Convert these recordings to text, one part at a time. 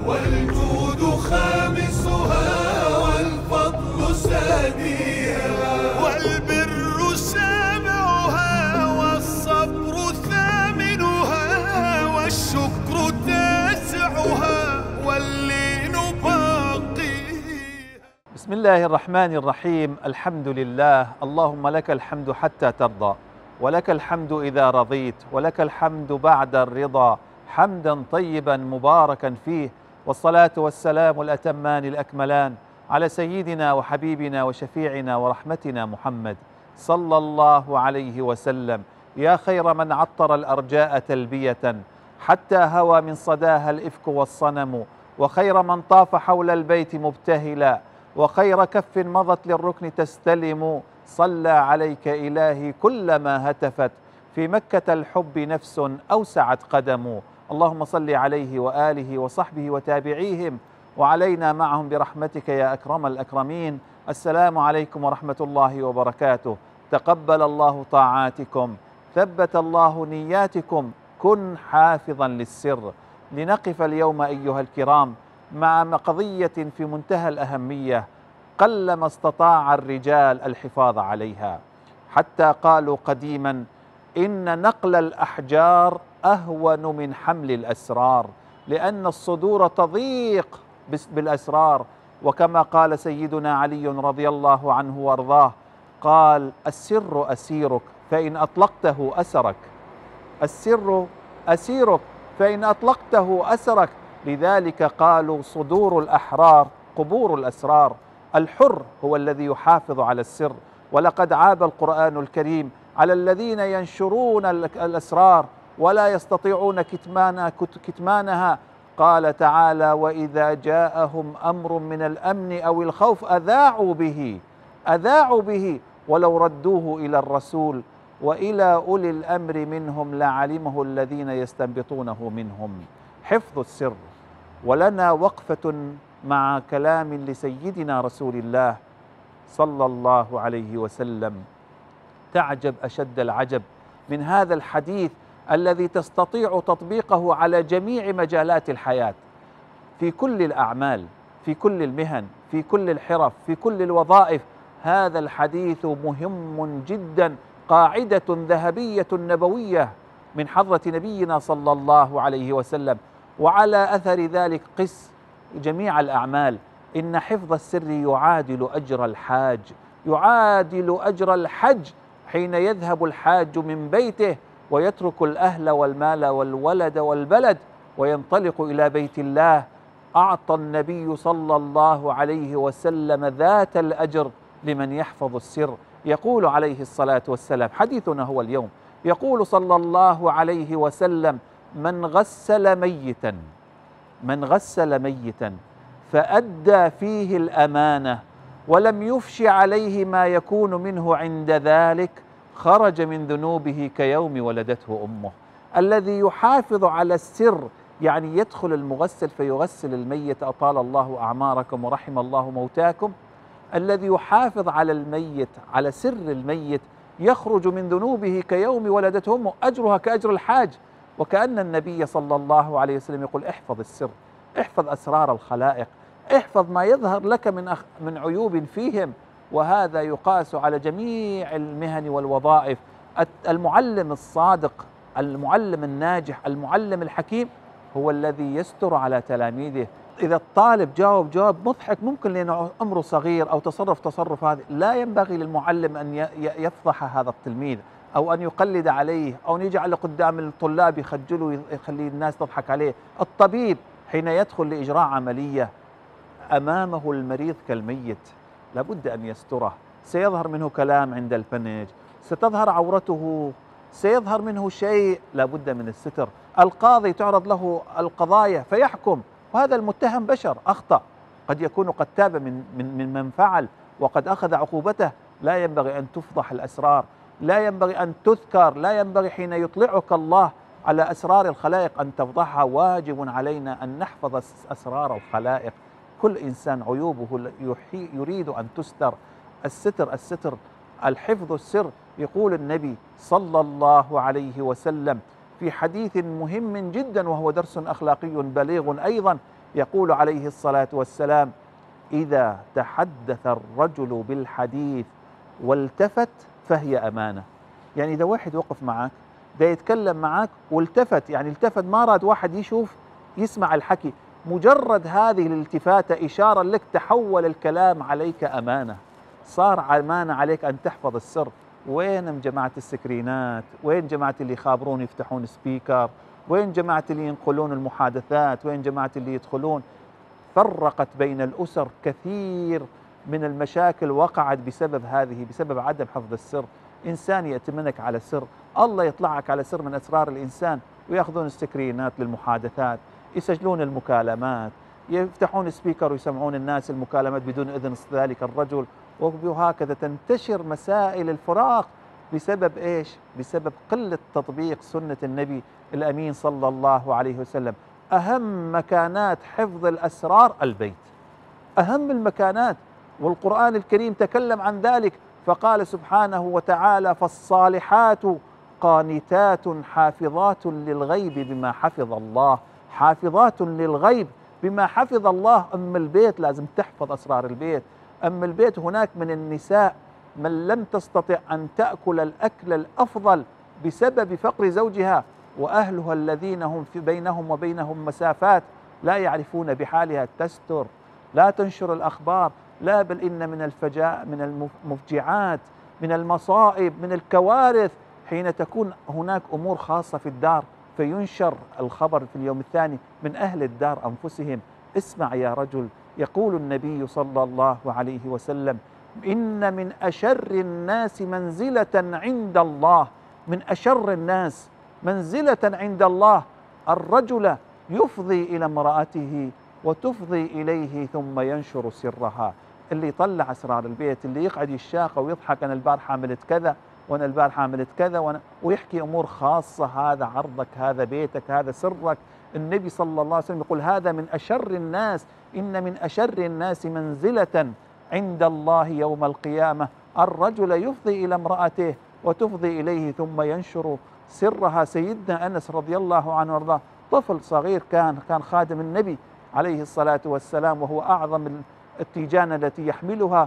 والجود خامسها والفضل ساديها، والبر سابعها والصبر ثامنها والشكر تاسعها واللين باقيها. بسم الله الرحمن الرحيم. الحمد لله، اللهم لك الحمد حتى ترضى، ولك الحمد إذا رضيت، ولك الحمد بعد الرضا، حمدا طيبا مباركا فيه، والصلاة والسلام الأتمان الأكملان على سيدنا وحبيبنا وشفيعنا ورحمتنا محمد صلى الله عليه وسلم. يا خير من عطر الأرجاء تلبية حتى هوى من صداها الإفك والصنم، وخير من طاف حول البيت مبتهلا، وخير كف مضت للركن تستلم. صلى عليك إلهي كلما هتفت في مكة الحب نفس أوسعت قدم. اللهم صل عليه وآله وصحبه وتابعيهم وعلينا معهم برحمتك يا أكرم الأكرمين. السلام عليكم ورحمة الله وبركاته. تقبل الله طاعاتكم، ثبت الله نياتكم، كن حافظا للسر. لنقف اليوم أيها الكرام مع قضية في منتهى الأهمية، قلما استطاع الرجال الحفاظ عليها، حتى قالوا قديما إن نقل الأحجار أهون من حمل الأسرار، لأن الصدور تضيق بالأسرار. وكما قال سيدنا علي رضي الله عنه وارضاه، قال: السر أسيرك فإن أطلقته أسرك، السر أسيرك فإن أطلقته أسرك. لذلك قالوا صدور الأحرار قبور الأسرار. الحر هو الذي يحافظ على السر. ولقد عاب القرآن الكريم على الذين ينشرون الأسرار ولا يستطيعون كتمانها. قال تعالى: وإذا جاءهم أمر من الأمن أو الخوف أذاعوا به ولو ردوه إلى الرسول وإلى أولي الأمر منهم لعلمه الذين يستنبطونه منهم. حفظ السر. ولنا وقفة مع كلام لسيدنا رسول الله صلى الله عليه وسلم. تعجب أشد العجب من هذا الحديث الذي تستطيع تطبيقه على جميع مجالات الحياة، في كل الأعمال، في كل المهن، في كل الحرف، في كل الوظائف. هذا الحديث مهم جدا، قاعدة ذهبية نبوية من حضرة نبينا صلى الله عليه وسلم. وعلى أثر ذلك قس جميع الأعمال. إن حفظ السر يعادل أجر الحاج، يعادل أجر الحج. حين يذهب الحاج من بيته ويترك الأهل والمال والولد والبلد وينطلق إلى بيت الله، أعطى النبي صلى الله عليه وسلم ذات الأجر لمن يحفظ السر. يقول عليه الصلاة والسلام، حديثنا هو اليوم، يقول صلى الله عليه وسلم: من غسل ميتا فأدى فيه الأمانة ولم يفش عليه ما يكون منه عند ذلك خرج من ذنوبه كيوم ولدته أمه. الذي يحافظ على السر، يعني يدخل المغسل فيغسل الميت، أطال الله أعماركم ورحم الله موتاكم. الذي يحافظ على الميت، على سر الميت، يخرج من ذنوبه كيوم ولدته أمه، أجرها كأجر الحاج. وكأن النبي صلى الله عليه وسلم يقول: احفظ السر، احفظ أسرار الخلائق، احفظ ما يظهر لك من عيوب فيهم. وهذا يقاس على جميع المهن والوظائف. المعلم الصادق، المعلم الناجح، المعلم الحكيم هو الذي يستر على تلاميذه. إذا الطالب جاوب جواب مضحك، ممكن لأنه عمره صغير أو تصرف هذا، لا ينبغي للمعلم أن يفضح هذا التلميذ أو أن يقلد عليه أو أن يجعل قدام الطلاب يخجله يخلي الناس تضحك عليه. الطبيب حين يدخل لإجراء عملية أمامه المريض كالميت، لابد أن يستره. سيظهر منه كلام عند الفنج، ستظهر عورته، سيظهر منه شيء، لابد من الستر. القاضي تعرض له القضايا فيحكم، وهذا المتهم بشر، أخطأ، قد يكون قد تاب من فعل وقد أخذ عقوبته. لا ينبغي أن تفضح الأسرار، لا ينبغي أن تذكر، لا ينبغي حين يطلعك الله على أسرار الخلائق أن تفضحها. واجب علينا أن نحفظ أسرار الخلائق. كل إنسان عيوبه يريد أن تستر. الستر، الحفظ السر. يقول النبي صلى الله عليه وسلم في حديث مهم جدا وهو درس أخلاقي بليغ أيضا، يقول عليه الصلاة والسلام: إذا تحدث الرجل بالحديث والتفت فهي أمانة. يعني إذا واحد وقف معك ده يتكلم معك والتفت، يعني التفت ما راد واحد يشوف يسمع الحكي، مجرد هذه الالتفاتة إشارة لك تحول الكلام عليك أمانة، صار أمانة عليك أن تحفظ السر. وين جماعة السكرينات؟ وين جماعة اللي يخابرون يفتحون سبيكر؟ وين جماعة اللي ينقلون المحادثات؟ وين جماعة اللي يدخلون؟ فرقت بين الأسر، كثير من المشاكل وقعت بسبب هذه، بسبب عدم حفظ السر. إنسان يأتمنك على سر، الله يطلعك على سر من أسرار الإنسان، ويأخذون السكرينات للمحادثات، يسجلون المكالمات، يفتحون سبيكر ويسمعون الناس المكالمات بدون إذن ذلك الرجل، وهكذا تنتشر مسائل الفراق بسبب إيش؟ بسبب قلة تطبيق سنة النبي الأمين صلى الله عليه وسلم. أهم مكانات حفظ الأسرار البيت، أهم المكانات، والقرآن الكريم تكلم عن ذلك فقال سبحانه وتعالى: فالصالحات قانتات حافظات للغيب بما حفظ الله. حافظات للغيب بما حفظ الله. أم البيت لازم تحفظ أسرار البيت. أم البيت هناك من النساء من لم تستطع أن تأكل الأكل الأفضل بسبب فقر زوجها، وأهلها الذين هم في بينهم وبينهم مسافات لا يعرفون بحالها، تستر، لا تنشر الأخبار، لا بل إن من المفجعات، من المصائب، من الكوارث حين تكون هناك أمور خاصة في الدار فينشر الخبر في اليوم الثاني من أهل الدار أنفسهم. اسمع يا رجل، يقول النبي صلى الله عليه وسلم: إن من أشر الناس منزلة عند الله، من أشر الناس منزلة عند الله الرجل يفضي إلى امرأته وتفضي إليه ثم ينشر سرها. اللي يطلع أسرار البيت، اللي يقعد يشاقى ويضحك: أنا البارحة عملت كذا، وأنا البارحة عملت كذا، ويحكي أمور خاصة. هذا عرضك، هذا بيتك، هذا سرك. النبي صلى الله عليه وسلم يقول: هذا من أشر الناس، إن من أشر الناس منزلة عند الله يوم القيامة الرجل يفضي إلى امرأته وتفضي إليه ثم ينشر سرها. سيدنا أنس رضي الله عنه وارضاه طفل صغير كان خادم النبي عليه الصلاة والسلام، وهو أعظم التيجان التي يحملها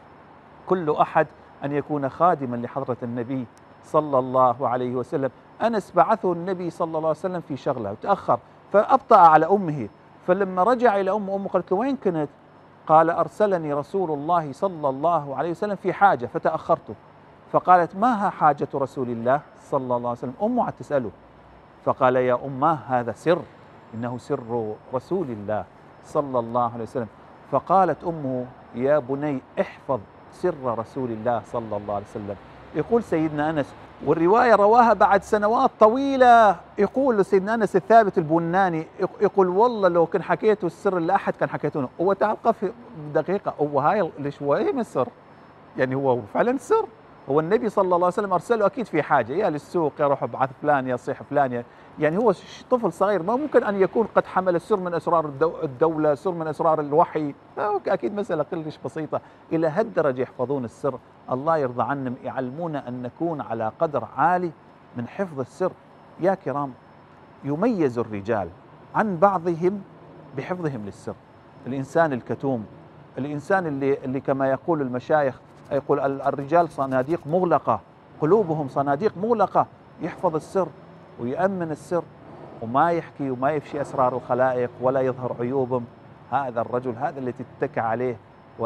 كل أحد أن يكون خادما لحضرة النبي صلى الله عليه وسلم. أنس بعثه النبي صلى الله عليه وسلم في شغله وتأخر فأبطأ على أمه، فلما رجع إلى أمه قالت له: وين كنت؟ قال: أرسلني رسول الله صلى الله عليه وسلم في حاجة فتأخرت. فقالت: ما حاجة رسول الله صلى الله عليه وسلم؟ أمه تسأله، فقال: يا أمه هذا سر، إنه سر رسول الله صلى الله عليه وسلم. فقالت أمه: يا بني احفظ سر رسول الله صلى الله عليه وسلم. يقول سيدنا أنس، والرواية رواها بعد سنوات طويلة، يقول سيدنا أنس الثابت البناني يقول: والله لو كان حكيته السر لأحد كان حكيتونه. هو تعرف دقيقة، هو هاي ليش هو ايه من سر؟ يعني هو فعلا سر. هو النبي صلى الله عليه وسلم أرسله أكيد في حاجة، يا للسوق، يا روح ابعث فلان، يا صيح فلان، يعني هو طفل صغير ما ممكن أن يكون قد حمل سر من أسرار الدولة، سر من أسرار الوحي، أكيد مسألة كلش بسيطة. إلى هالدرجة يحفظون السر. الله يرضى عنهم، يعلمونا أن نكون على قدر عالي من حفظ السر. يا كرام، يميز الرجال عن بعضهم بحفظهم للسر. الإنسان الكتوم، الإنسان اللي كما يقول المشايخ، يقول الرجال صناديق مغلقة، قلوبهم صناديق مغلقة، يحفظ السر ويأمن السر وما يحكي وما يفشي أسرار الخلائق ولا يظهر عيوبهم. هذا الرجل، هذا اللي تتكى عليه،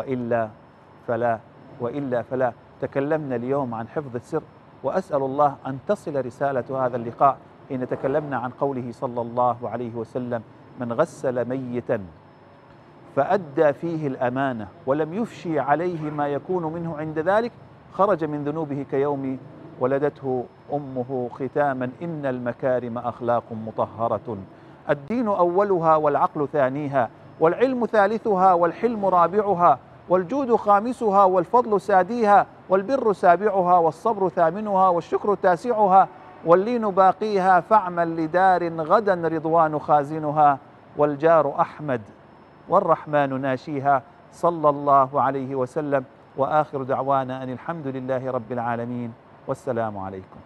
وإلا فلا. تكلمنا اليوم عن حفظ السر، وأسأل الله أن تصل رسالة هذا اللقاء حين تكلمنا عن قوله صلى الله عليه وسلم: من غسل ميتا فأدى فيه الأمانة ولم يفشي عليه ما يكون منه عند ذلك خرج من ذنوبه كيوم ولدته أمه ختاما. إن المكارم أخلاق مطهرة، الدين أولها والعقل ثانيها، والعلم ثالثها والحلم رابعها، والجود خامسها والفضل ساديها، والبر سابعها، والصبر ثامنها، والشكر تاسعها، واللين باقيها، فاعمل لدار غدا رضوان خازنها، والجار أحمد والرحمن ناشيها. صلى الله عليه وسلم. وآخر دعوانا أن الحمد لله رب العالمين، والسلام عليكم.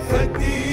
فالدين